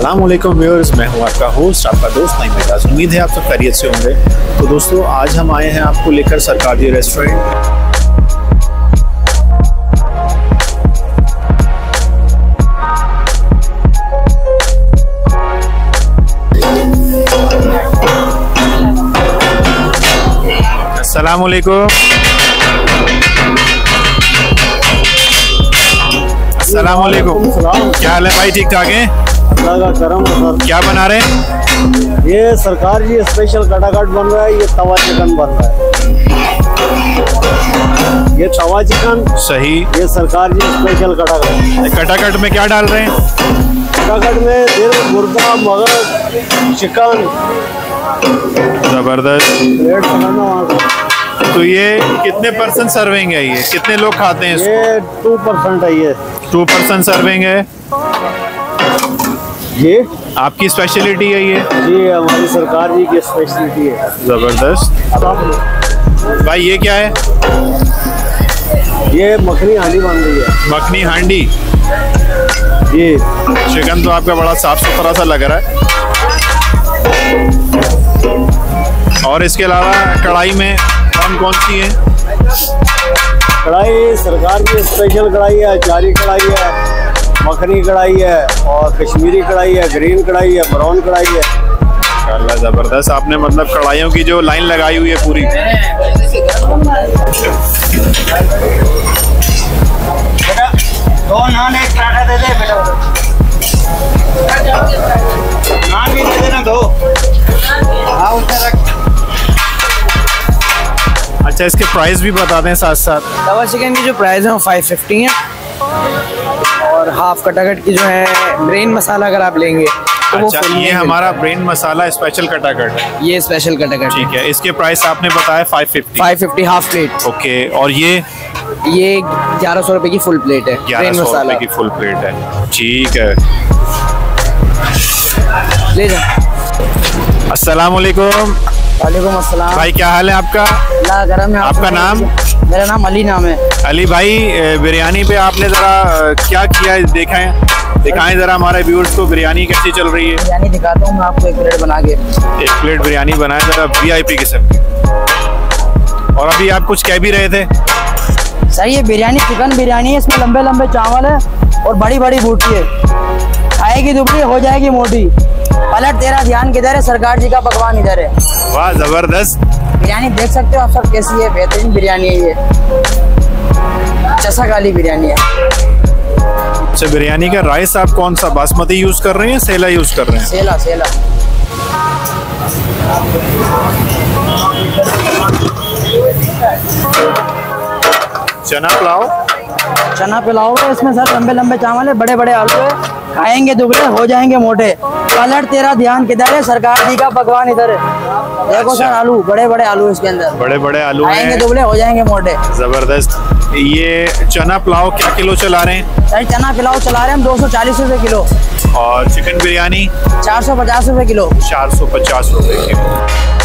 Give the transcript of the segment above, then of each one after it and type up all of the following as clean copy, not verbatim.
अस्सलाम वालेकुम व्यूअर्स, मैं हूं आपका होस्ट, आपका दोस्त नईम एजाज। उम्मीद है आप सब खैरियत से होंगे। तो दोस्तों, आज हम आए हैं आपको लेकर सरकार जी रेस्टोरेंट। अस्सलाम वालेकुम। अस्सलाम वालेकुम। क्या हाल है भाई? ठीक ठाक है? अल्लाह का करम है सर। क्या बना रहे हैं? ये सरकार जी स्पेशल कटाकट बन रहा है। ये तवा चिकन बन रहा है। ये तवा चिकन सही। ये सरकार जी स्पेशल कटाकट। कटाकट में क्या डाल रहे हैं? कटाकट में दिल, मुर्गा, मगज, चिकन। जबरदस्त। प्लेट बनाना वहाँ से। तो ये कितने % सर्विंग है? ये कितने लोग खाते हैं? ये 2% है। ये 2% सर्विंग है। ये आपकी स्पेशलिटी है ये? जी, हमारी सरकार जी की स्पेशलिटी है। जबरदस्त। भाई ये क्या है? ये मखनी हांडी बन रही है। मखनी हांडी। जी। चिकन तो आपका बड़ा साफ सुथरा सा लग रहा है। और इसके अलावा कढ़ाई में कौन सी है? कढ़ाई सरकार की स्पेशल कढ़ाई है। अचारी कढ़ाई है, मखनी कढ़ाई है, और कश्मीरी कढ़ाई है, ग्रीन कढ़ाई है, ब्राउन कढ़ाई है। अल्लाह, जबरदस्त। आपने मतलब कढ़ाइयों की जो लाइन लगाई हुई है पूरी। बेटा 2 नान 1 पराठा दे दे। बेटा नान भी दे देना 2। हाँ, उसमें रख। अच्छा, इसके प्राइस भी बता दें साथ साथ। तवा चिकन की जो प्राइस है वो 550 है। और हाफ कटाकट की जो है ब्रेन मसाला अगर आप लेंगे तो वो अच्छा, ये हमारा ब्रेन मसाला स्पेशल कटाकट है। ये स्पेशल कटाकट। ठीक है, इसके प्राइस आपने बताया 550 हाफ प्लेट। ओके। और ये 1100 रुपए की फुल प्लेट है। 1100 रुपए की फुल प्लेट है। ठीक है, ले जा। अस्सलाम वालेकुम। वालेकुम अस्सलाम। भाई क्या हाल है आपका? अल्लाह करम है। आपका नाम? मेरा नाम अली नाम है। अली भाई, बिरयानी पे आपने ज़रा क्या किया है दिखाएं ज़रा हमारे व्यूअर्स को। बिरयानी कैसी चल रही है? बिरयानी दिखाता हूँ मैं आपको, 1 प्लेट बना के। 1 प्लेट बिरयानी बनाए ज़रा, VIP किस्म की। और अभी आप कुछ कह भी रहे थे? सर ये बिरयानी चिकन बिरयानी है। इसमें लंबे लंबे चावल है और बड़ी बड़ी बूटी है। खाएगी दुबली हो जाएगी मोटी। पलट तेरा ध्यान किधर है, सरकार जी का पकवान इधर है। वाह, जबरदस्त। बिरयानी देख सकते हो आप सब कैसी है। बेहतरीन बिरयानी है ये। चसा काली बिरयानी है। अच्छा, बिरयानी का राइस आप कौन सा बासमती यूज कर रहे हैं, सेला यूज कर रहे हैं? सेला सेला। चना पुलाव। चना पुलाव है। इसमें सर लंबे लंबे चावल है, बड़े बड़े आलू है। खाएंगे दुबले हो जाएंगे मोटे। पलट तेरा ध्यान किधर है, सरकार जी का पकवान इधर है। देखो सर, आलू बड़े बड़े आलू इसके अंदर। बड़े बड़े आलू खाएंगे हैं। दुबले हो जाएंगे मोटे। जबरदस्त। ये चना पुलाव क्या किलो चला रहे हैं? सर चना पुलाव चला रहे हैं हम 240 रुपए किलो। और चिकन बिरयानी 450 रुपए किलो। 450 रुपए किलो।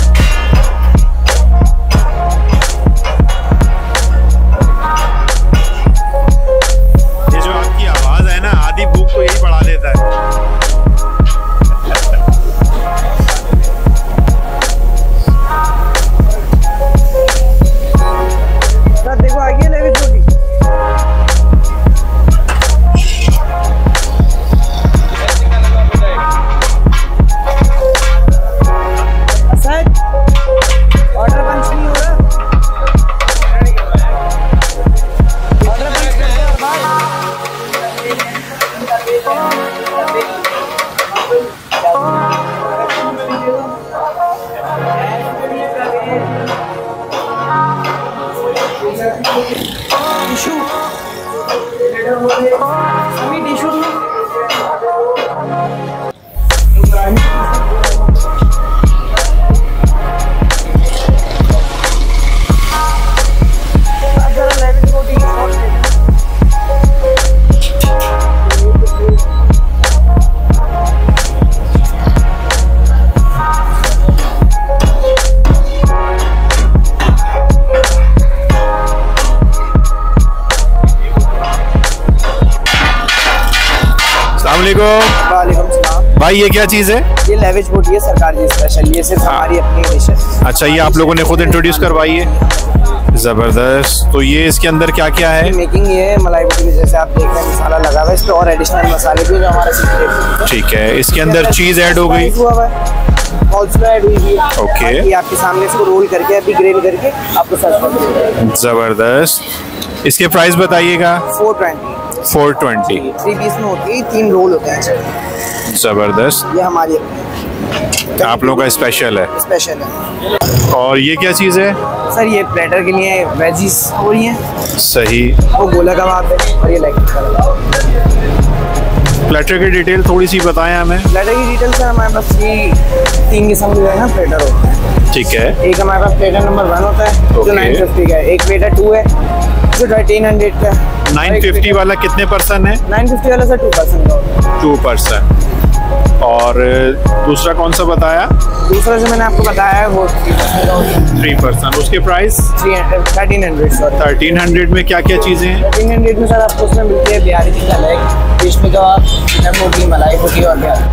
ये जो आपकी आवाज है ना, आधी भूख को यही बढ़ा देता है। देखो आगे ले भी छोटी। ऑर्डर पंच नहीं हो रहा। ऑर्डर पंच करते हैं बाद। टिशू सभी टिशू अस्सलाम वालेकुम। वालेकुम सलाम। भाई ये क्या चीज़ है? ये लेविश बोटी है सरकार जी स्पेशल, ये सिर्फ हमारी अपनी डिश है। अच्छा, ये आप लोगों ने खुद इंट्रोड्यूस करवाई है? जबरदस्त। तो ये इसके अंदर क्या क्या है? मेकिंग ये है मलाई बोटी की, जैसे आप देख रहे हैं मसाला लगा हुआ है, इस पे और एडिशनल मसाले भी जो हमारा सीक्रेट। ठीक है, इसके अंदर चीज़ ऐड हो गई। ऐड हुई है। ओके। ये आपके सामने इसको रोल करके अभी ग्रेन करके आपको सर्व कर देंगे। जबरदस्त। इसके प्राइस बताइएगा। 420। 420। 3 पीस में होती है, 3 रोल होते हैं। जबरदस्त। ये हमारी आप लोगों का स्पेशल है। स्पेशल है। और ये क्या चीज़ है? सर ये प्लेटर के लिए वेजीज हो रही हैं। सही। वो गोला कबाब है और ये लेग प्लेटर की डिटेल थोड़ी सी बताएं हमें। प्लेटर की डिटेल सर हमारे पास 3 किस्म के जो है ना प्लेटर होते हैं। ठीक है। एक हमारे पास प्लेटर नंबर 1 होता है जो 950 का है। एक प्लेटर 2 है जो 1300 का है। 950 वाला कितने % है? 950 वाला सर 2% का होता है। 2%। और दूसरा कौन सा बताया? दूसरा जो मैंने आपको बताया है वो 3% का होता है। 3%। उसके प्राइस? 1300 में क्या क्या चीज़ें हैं? 1300 में सर आपको उसमें मिलती है बिहारी की कलेक, रेशमी कबाब, चिकन बोटी, मलाई बोटी और क्या।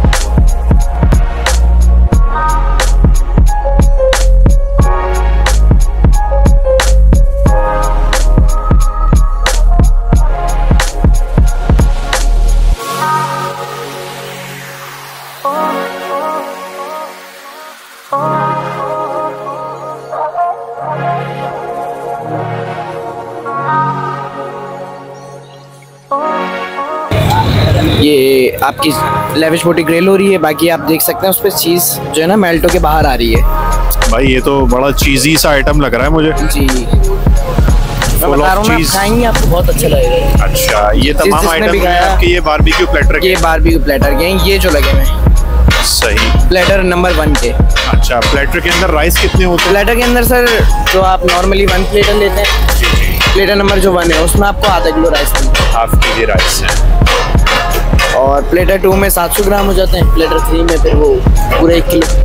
ये आपकी लेविश बोटी ग्रिल हो रही है। बाकी आप देख सकते हैं उस पर चीज़ जो है ना मेल्ट होके बाहर आ रही है। भाई ये तो बड़ा चीज़ी सा आइटम लग रहा है मुझे। जी मैं बता रहा हूँ, आप खाएंगे आपको बहुत अच्छा लगेगा। अच्छा, ये तमाम आइटम आपके ये बारबेक्यू प्लेटर के? ये बारबेक्यू प्लेटर के हैं, ये जो लगे हुए हैं। सही। प्लेटर नंबर 1 के। अच्छा, प्लेटर के अंदर राइस कितने होते हैं? प्लेटर के अंदर सर जो आप नॉर्मली 1 प्लेटर लेते हैं, प्लेटर नंबर जो 1 है उसमें आपको आधा किलो राइस मिलता है। हाफ केजी राइस है। और प्लेटर 2 में 700 ग्राम हो जाते हैं। प्लेटर 3 में फिर वो पूरा 1 किलो।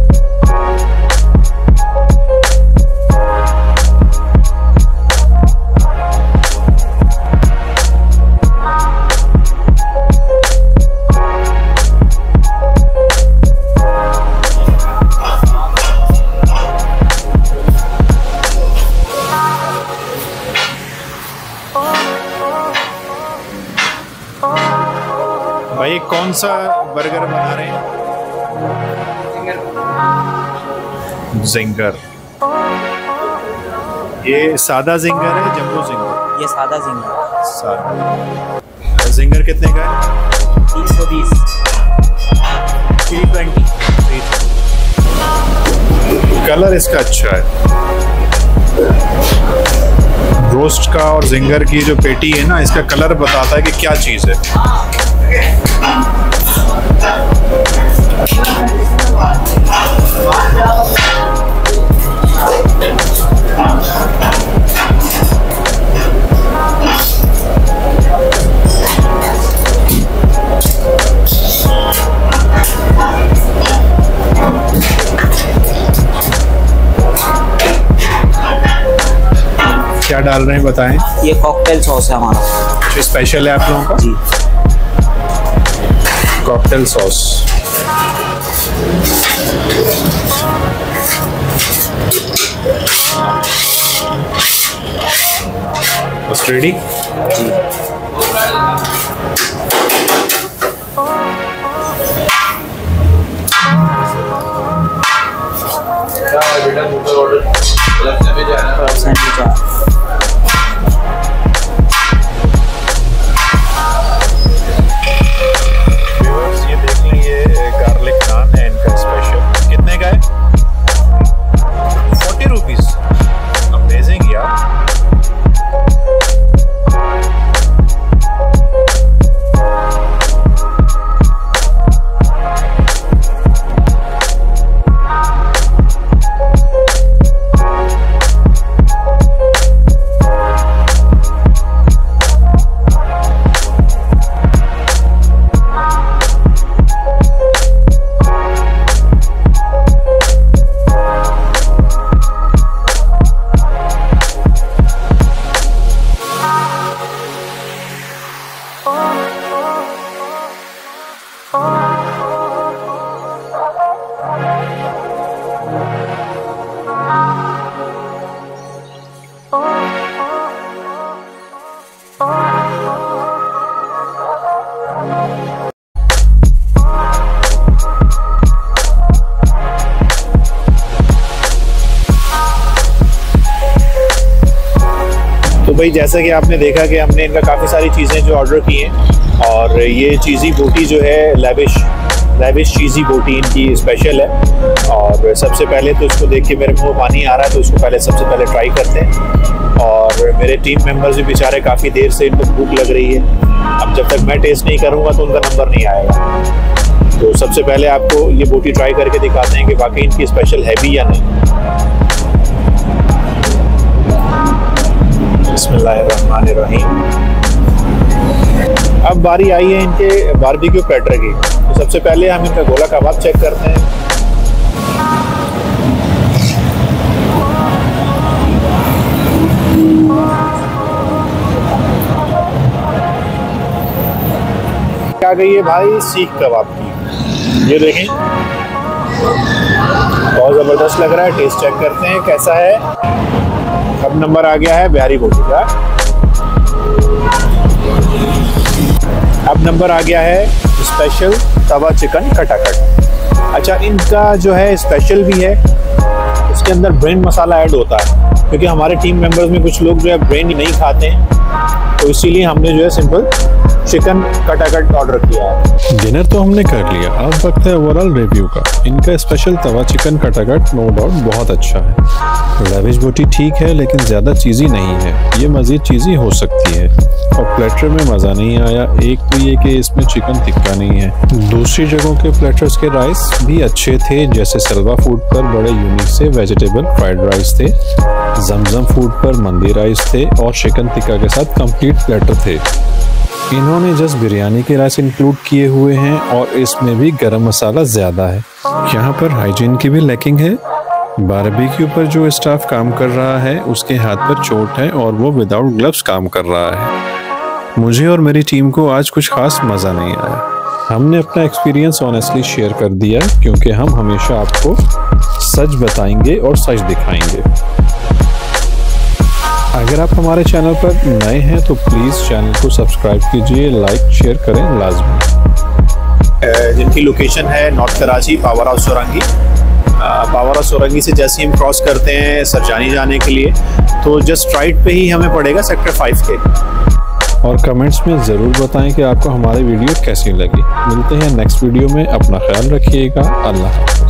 भाई कौन सा बर्गर बना रहे हैं? जिंगर। ये सादा जिंगर है, जंबो जिंगर? ये सादा जिंगर। सादा जिंगर कितने का है? 320। 320। कलर इसका अच्छा है। रोस्ट का और जिंगर की जो पेटी है ना, इसका कलर बताता है कि क्या चीज़ है। क्या डाल रहे हैं बताएं? ये कॉकटेल सॉस है हमारा, जो स्पेशल है आप लोगों का। जी कॉकटेल सॉस। बस रेडी। जी सैंडविच है। ये देख लें, ये गार्लिक नान है इनका स्पेशल। कितने का है? 40 रुपीज़। अमेजिंग यार। भाई जैसा कि आपने देखा कि हमने इनका काफ़ी सारी चीज़ें जो ऑर्डर की हैं, और ये चीज़ी बोटी जो है लेविश चीज़ी बोटी इनकी स्पेशल है। और सबसे पहले तो इसको देख के मेरे मुँह पानी आ रहा है, तो इसको सबसे पहले ट्राई करते हैं। और मेरे टीम मेंबर्स भी बेचारे काफ़ी देर से इनको भूख लग रही है। अब जब तक मैं टेस्ट नहीं करूँगा तो उनका नंबर नहीं आएगा। तो सबसे पहले आपको ये बोटी ट्राई करके दिखाते हैं कि वाकई इनकी स्पेशल है भी या नहीं। बिस्मिल्लाहिर्रहमानिर्रहीम। अब बारी आई है इनके बारबेक्यू प्लेटर की। तो सबसे पहले हम इनका गोला कबाब चेक करते हैं। क्या गई है भाई सीख कबाब की, ये देखें बहुत ज़बरदस्त लग रहा है। टेस्ट चेक करते हैं कैसा है। अब नंबर आ गया है बिहारी बोटी का। अब नंबर आ गया है स्पेशल तवा चिकन खटाखट। अच्छा, इनका जो है स्पेशल भी है, इसके अंदर ब्रेन मसाला ऐड होता है, क्योंकि हमारे टीम मेंबर्स में कुछ लोग जो है ब्रेन ही नहीं खाते हैं, तो इसीलिए हमने जो है सिंपल चिकन कटाकट ऑर्डर किया है। डिनर तो हमने कर लिया, अब वक्त है ओवरऑल रिव्यू का। इनका स्पेशल तवा चिकन कटाकट नो डाउट बहुत अच्छा है। लेविश बोटी ठीक है लेकिन ज़्यादा चीज़ी नहीं है, ये मज़ीद चीज़ी हो सकती है। और प्लेटर में मज़ा नहीं आया, एक तो ये कि इसमें चिकन टिक्का नहीं है। दूसरी जगहों के प्लेटर्स के राइस भी अच्छे थे, जैसे सलवा फूड पर बड़े यूनिक से वेजिटेबल फ्राइड राइस थे, जमजम फूड पर मंदी राइस थे, और चिकन टिक्का के साथ कंप्लीट प्लेटर थे। इन्होंने जस्ट बिरयानी के राइस इंक्लूड किए हुए हैं और इसमें भी गरम मसाला ज़्यादा है। यहाँ पर हाइजीन की भी लैकिंग है। बारबेक्यू पर जो स्टाफ काम कर रहा है उसके हाथ पर चोट है और वो विदाउट ग्लव्स काम कर रहा है। मुझे और मेरी टीम को आज कुछ खास मज़ा नहीं आया। हमने अपना एक्सपीरियंस ऑनेस्टली शेयर कर दिया, क्योंकि हम हमेशा आपको सच बताएंगे और सच दिखाएंगे। अगर आप हमारे चैनल पर नए हैं तो प्लीज़ चैनल को सब्सक्राइब कीजिए, लाइक शेयर करें लाजमी। जिनकी लोकेशन है north Karachi, power house Sorangi. Power house Sorangi से जैसे हम क्रॉस करते हैं सरजानी जाने के लिए, तो जस्ट राइट पे ही हमें पड़ेगा सेक्टर 5 के। और कमेंट्स में ज़रूर बताएं कि आपको हमारी वीडियो कैसी लगी। मिलते हैं नेक्स्ट वीडियो में, अपना ख्याल रखिएगा। अल्लाह हाफ़िज़।